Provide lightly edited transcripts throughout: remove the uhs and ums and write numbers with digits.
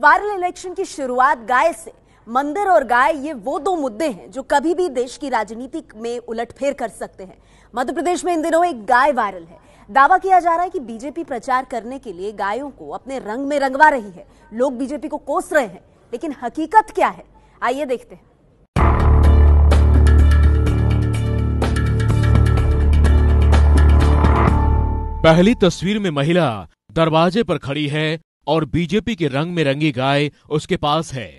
Viral election की शुरुआत गाय से। मंदिर और गाय ये वो दो मुद्दे हैं जो कभी भी देश की राजनीति में उलटफेर कर सकते हैं। मध्य प्रदेश में इन दिनों एक गाय वायरल है। दावा किया जा रहा है कि बीजेपी प्रचार करने के लिए गायों को अपने रंग में रंगवा रही है। लोग बीजेपी को कोस रहे हैं, लेकिन हकीकत क्या है, आइए देखते हैं। पहली तस्वीर में महिला दरवाजे पर खड़ी है और बीजेपी के रंग में रंगी गाय उसके पास है।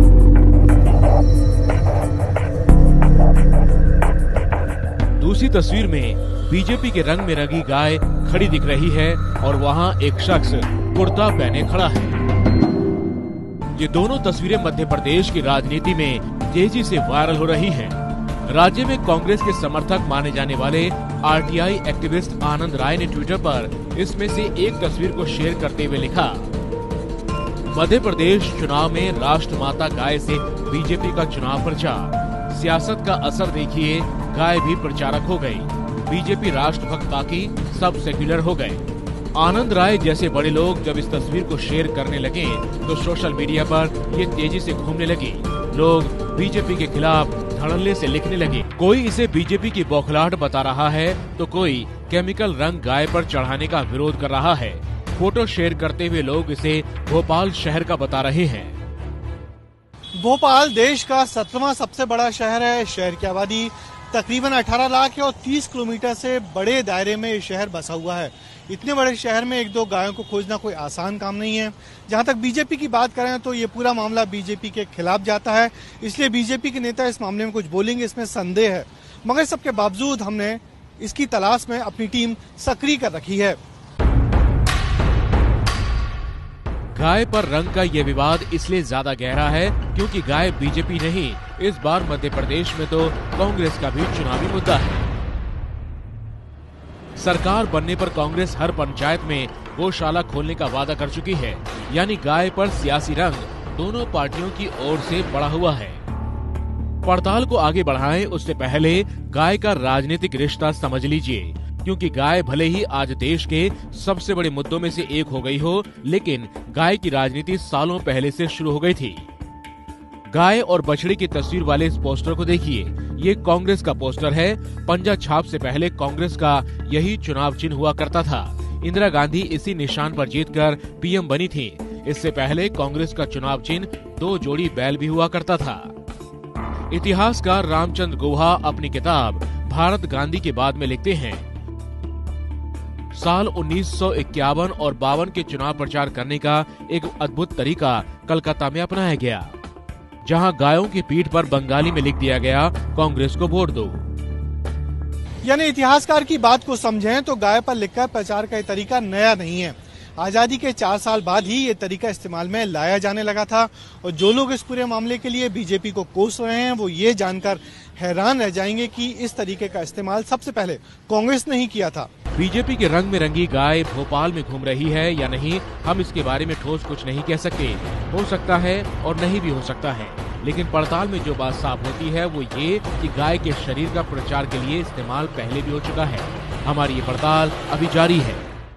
दूसरी तस्वीर में बीजेपी के रंग में रंगी गाय खड़ी दिख रही है और वहां एक शख्स कुर्ता पहने खड़ा है। ये दोनों तस्वीरें मध्य प्रदेश की राजनीति में तेजी से वायरल हो रही हैं। राज्य में कांग्रेस के समर्थक माने जाने वाले आरटीआई एक्टिविस्ट आनंद राय ने ट्विटर पर इसमें से एक तस्वीर को शेयर करते हुए लिखा, मध्य प्रदेश चुनाव में राष्ट्रमाता गाय से बीजेपी का चुनाव प्रचार। सियासत का असर देखिए, गाय भी प्रचारक हो गई। बीजेपी राष्ट्रभक्त बाकी सब सेक्युलर हो गए। आनंद राय जैसे बड़े लोग जब इस तस्वीर को शेयर करने लगे तो सोशल मीडिया पर ये तेजी से घूमने लगी। लोग बीजेपी के खिलाफ धड़ल्ले से लिखने लगे। कोई इसे बीजेपी की बौखलाहट बता रहा है तो कोई केमिकल रंग गाय पर चढ़ाने का विरोध कर रहा है। फोटो शेयर करते हुए लोग इसे भोपाल शहर का बता रहे हैं। भोपाल देश का 17वां सबसे बड़ा शहर है। शहर की आबादी तकरीबन 18 लाख है और 30 किलोमीटर से बड़े दायरे में ये शहर बसा हुआ है। इतने बड़े शहर में एक दो गायों को खोजना कोई आसान काम नहीं है। जहां तक बीजेपी की बात करें तो ये पूरा मामला बीजेपी के खिलाफ जाता है, इसलिए बीजेपी के नेता इस मामले में कुछ बोलेंगे, इसमें संदेह है। मगर सबके बावजूद हमने इसकी तलाश में अपनी टीम सक्रिय कर रखी है। गाय पर रंग का ये विवाद इसलिए ज्यादा गहरा है क्योंकि गाय बीजेपी नहीं, इस बार मध्य प्रदेश में तो कांग्रेस का भी चुनावी मुद्दा है। सरकार बनने पर कांग्रेस हर पंचायत में गौशाला खोलने का वादा कर चुकी है, यानी गाय पर सियासी रंग दोनों पार्टियों की ओर से बढ़ा हुआ है। पड़ताल को आगे बढ़ाएं उससे पहले गाय का राजनीतिक रिश्ता समझ लीजिए, क्योंकि गाय भले ही आज देश के सबसे बड़े मुद्दों में से एक हो गई हो, लेकिन गाय की राजनीति सालों पहले से शुरू हो गई थी। गाय और बछड़े की तस्वीर वाले इस पोस्टर को देखिए, ये कांग्रेस का पोस्टर है। पंजा छाप से पहले कांग्रेस का यही चुनाव चिन्ह हुआ करता था। इंदिरा गांधी इसी निशान पर जीतकर पीएम बनी थी। इससे पहले कांग्रेस का चुनाव चिन्ह 2 जोड़ी बैल भी हुआ करता था। इतिहासकार रामचंद्र गुहा अपनी किताब भारत गांधी के बाद में लिखते हैं, साल 1951 और 52 के चुनाव प्रचार करने का एक अद्भुत तरीका कलकत्ता में अपनाया गया, जहां गायों की पीठ पर बंगाली में लिख दिया गया, कांग्रेस को वोट दो। यानी इतिहासकार की बात को समझें तो गाय पर लिखकर प्रचार का ये तरीका नया नहीं है। आजादी के 4 साल बाद ही ये तरीका इस्तेमाल में लाया जाने लगा था। और जो लोग इस पूरे मामले के लिए बीजेपी को कोस रहे हैं वो ये जानकर हैरान रह जाएंगे कि इस तरीके का इस्तेमाल सबसे पहले कांग्रेस ने ही किया था। बीजेपी के रंग में रंगी गाय भोपाल में घूम रही है या नहीं, हम इसके बारे में ठोस कुछ नहीं कह सकते। हो सकता है और नहीं भी हो सकता है, लेकिन पड़ताल में जो बात साफ होती है वो ये कि गाय के शरीर का प्रचार के लिए इस्तेमाल पहले भी हो चुका है। हमारी ये पड़ताल अभी जारी है।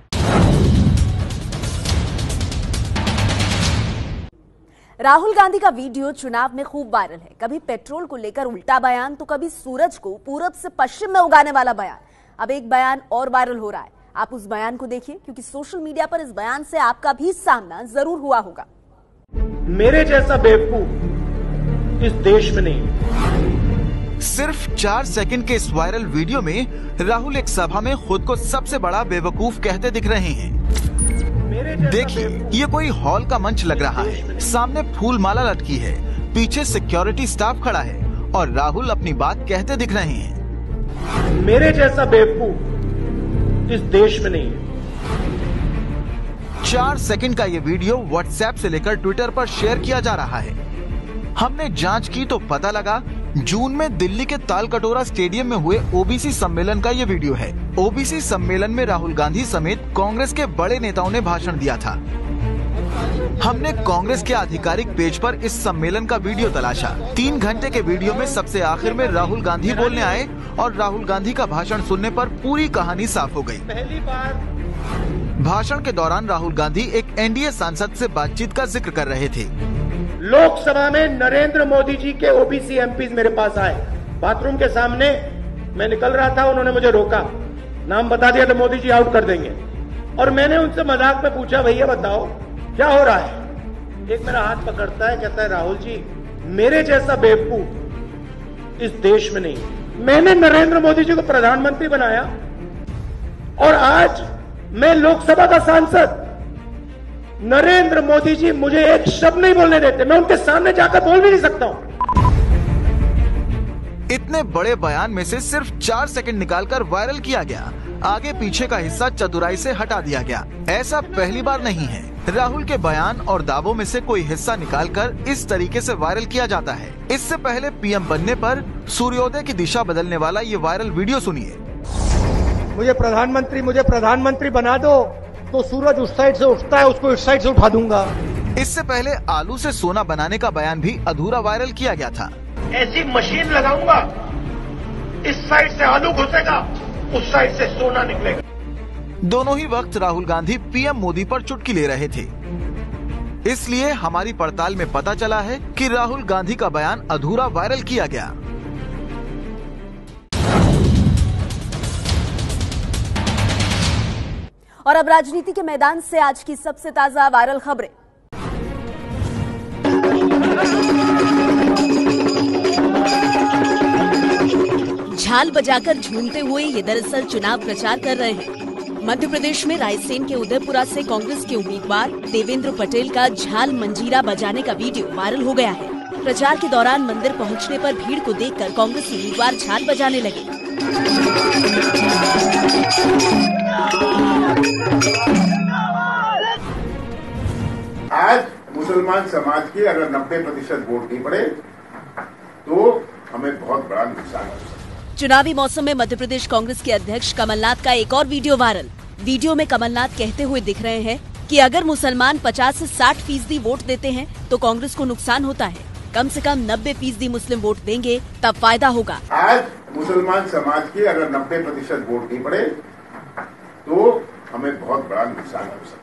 राहुल गांधी का वीडियो चुनाव में खूब वायरल है। कभी पेट्रोल को लेकर उल्टा बयान तो कभी सूरज को पूरब से पश्चिम में उगाने वाला बयान। अब एक बयान और वायरल हो रहा है, आप उस बयान को देखिए, क्योंकि सोशल मीडिया पर इस बयान से आपका भी सामना जरूर हुआ होगा। मेरे जैसा बेवकूफ इस देश में नहीं। सिर्फ 4 सेकंड के इस वायरल वीडियो में राहुल एक सभा में खुद को सबसे बड़ा बेवकूफ कहते दिख रहे हैं। देखिए, ये कोई हॉल का मंच लग रहा है। सामने फूल माला लटकी है, पीछे सिक्योरिटी स्टाफ खड़ा है और राहुल अपनी बात कहते दिख रहे हैं। मेरे जैसा बेवकूफ इस देश में नहीं। 4 सेकंड का ये वीडियो व्हाट्सएप से लेकर ट्विटर पर शेयर किया जा रहा है। हमने जांच की तो पता लगा जून में दिल्ली के तालकटोरा स्टेडियम में हुए ओबीसी सम्मेलन का ये वीडियो है। ओबीसी सम्मेलन में राहुल गांधी समेत कांग्रेस के बड़े नेताओं ने भाषण दिया था। हमने कांग्रेस के आधिकारिक पेज पर इस सम्मेलन का वीडियो तलाशा। 3 घंटे के वीडियो में सबसे आखिर में राहुल गांधी बोलने आए और राहुल गांधी का भाषण सुनने पर पूरी कहानी साफ हो गई। भाषण के दौरान राहुल गांधी एक एनडीए सांसद से बातचीत का जिक्र कर रहे थे। लोकसभा में नरेंद्र मोदी जी के ओबीसी एमपीज मेरे पास आए, बाथरूम के सामने मैं निकल रहा था, उन्होंने मुझे रोका, नाम बता दिया तो मोदी जी आउट कर देंगे। और मैंने उनसे मजाक में पूछा, भैया बताओ क्या हो रहा है? एक मेरा हाथ पकड़ता है, कहता है राहुल जी मेरे जैसा बेवकूफ इस देश में नहीं। मैंने नरेंद्र मोदी जी को प्रधानमंत्री बनाया और आज मैं लोकसभा का सांसद, नरेंद्र मोदी जी मुझे एक शब्द नहीं बोलने देते, मैं उनके सामने जाकर बोल भी नहीं सकता हूं। इतने बड़े बयान में से सिर्फ 4 सेकंड निकालकर वायरल किया गया। आगे पीछे का हिस्सा चतुराई से हटा दिया गया। ऐसा पहली बार नहीं है। राहुल के बयान और दावों में से कोई हिस्सा निकालकर इस तरीके से वायरल किया जाता है। इससे पहले पीएम बनने पर सूर्योदय की दिशा बदलने वाला ये वायरल वीडियो सुनिए। मुझे प्रधानमंत्री बना दो तो सूरज उस साइड से उठता है, उसको इस साइड से उठा दूंगा। इससे पहले आलू से सोना बनाने का बयान भी अधूरा वायरल किया गया था। ऐसी मशीन लगाऊंगा, इस साइड से आलू घुसेगा, उस साइड से सोना निकलेगा। दोनों ही वक्त राहुल गांधी पीएम मोदी पर चुटकी ले रहे थे। इसलिए हमारी पड़ताल में पता चला है कि राहुल गांधी का बयान अधूरा वायरल किया गया। और अब राजनीति के मैदान से आज की सबसे ताजा वायरल खबरें। झाल बजाकर झूमते हुए ये दरअसल चुनाव प्रचार कर रहे हैं। मध्य प्रदेश में रायसेन के उदयपुरा से कांग्रेस के उम्मीदवार देवेंद्र पटेल का झाल मंजीरा बजाने का वीडियो वायरल हो गया है। प्रचार के दौरान मंदिर पहुंचने पर भीड़ को देखकर कांग्रेस उम्मीदवार झाल बजाने लगे। आज मुसलमान समाज की अगर 90% वोट नहीं पड़े तो हमें बहुत बड़ा नुकसान हो सकता है। चुनावी मौसम में मध्य प्रदेश कांग्रेस के अध्यक्ष कमलनाथ का एक और वीडियो वायरल। वीडियो में कमलनाथ कहते हुए दिख रहे हैं कि अगर मुसलमान 50 से 60% वोट देते हैं तो कांग्रेस को नुकसान होता है। कम से कम 90% मुस्लिम वोट देंगे तब फायदा होगा। आज मुसलमान समाज की अगर 90% वोट नहीं पड़े तो हमें बहुत बड़ा नुकसान हो सकता है।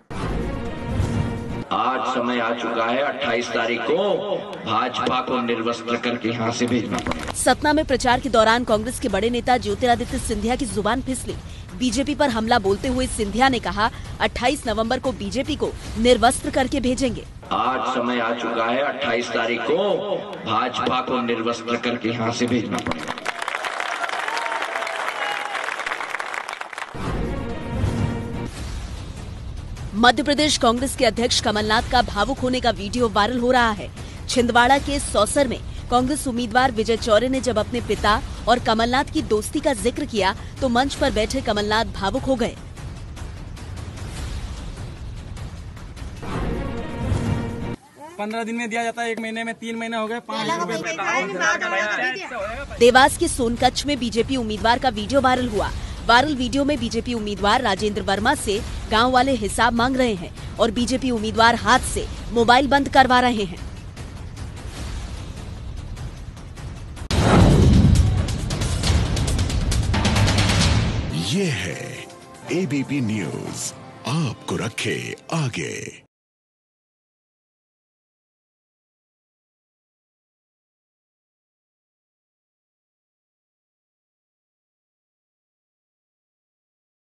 आज समय आ चुका है 28 तारीख को भाजपा को निर्वस्त्र करके यहाँ से भेजना पड़ेगा। सतना में प्रचार के दौरान कांग्रेस के बड़े नेता ज्योतिरादित्य सिंधिया की जुबान फिसली। बीजेपी पर हमला बोलते हुए सिंधिया ने कहा 28 नवंबर को बीजेपी को निर्वस्त्र करके भेजेंगे। आज समय आ चुका है 28 तारीख को भाजपा को निर्वस्त्र करके यहाँ से भेजना पड़ेगा। मध्य प्रदेश कांग्रेस के अध्यक्ष कमलनाथ का भावुक होने का वीडियो वायरल हो रहा है। छिंदवाड़ा के सौसर में कांग्रेस उम्मीदवार विजय चौरे ने जब अपने पिता और कमलनाथ की दोस्ती का जिक्र किया तो मंच पर बैठे कमलनाथ भावुक हो गए। $15 दिन में दिया जाता है, 1 महीने में 3 महीने हो गए, 5 रुपए। देवास के सोनकच्छ में बीजेपी उम्मीदवार का वीडियो वायरल हुआ। वायरल वीडियो में बीजेपी उम्मीदवार राजेंद्र वर्मा से गांव वाले हिसाब मांग रहे हैं और बीजेपी उम्मीदवार हाथ से मोबाइल बंद करवा रहे हैं। ये है एबीपी न्यूज़, आपको रखे आगे।